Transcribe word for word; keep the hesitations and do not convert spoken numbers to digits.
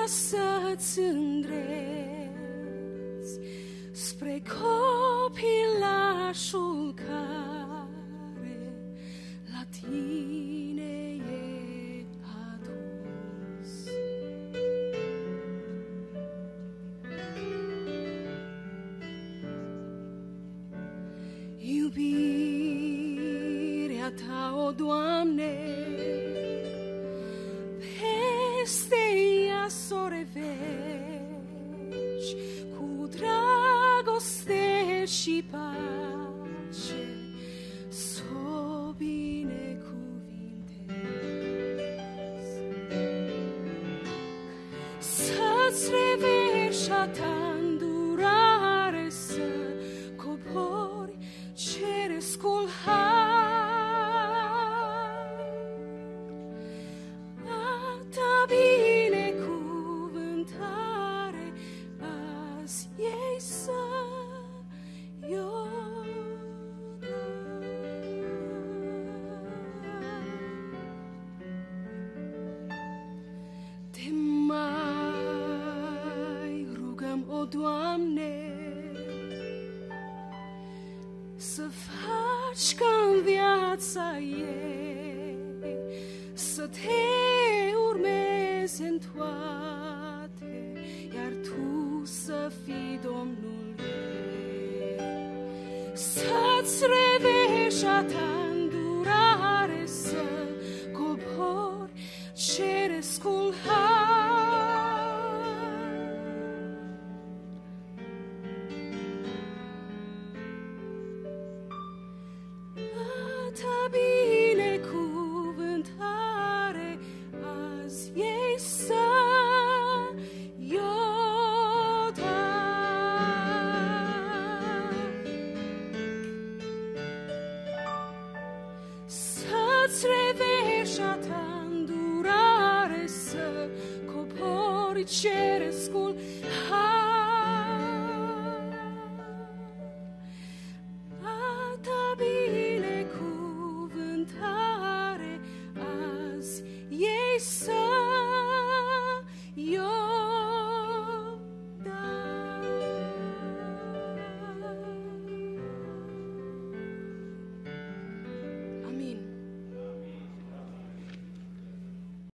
să-ți îndreți spre copilașul care la tine e adus. Iubirea ta, o Doamne, peste ea s-o reveci cu dragoste și pace, s-o binecuvintezi. Să-ți reveci a ta îndurare, să cobori cerescul har, a ta binecuvântare azi ei să te mai rugăm, o Doamne, să faci ca în viața ei să te urmeze în toate, iar tu să fii Domnul ei. Să-ți reveci a ta îndurare, să cobori cerescul har, a ta binecuvântare azi ei să i-o dai. Să-ți reveci a ta îndurare, să cobori cerescul har, a ta binecuvântare azi ei să